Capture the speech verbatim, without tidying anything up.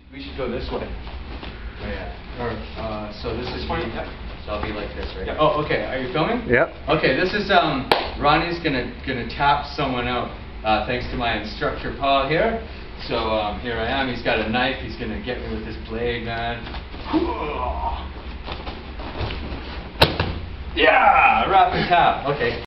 We should go this way. Oh, yeah. Or, uh, so this is Fine. me. Yep. So I'll be like this, right? Yeah. Oh, okay. Are you filming? Yep. Okay. This is um. Ronnie's gonna gonna tap someone out. Uh, thanks to my instructor Paul here. So um, here I am. He's got a knife. He's gonna get me with this blade, man. Yeah, rapid tap. Okay.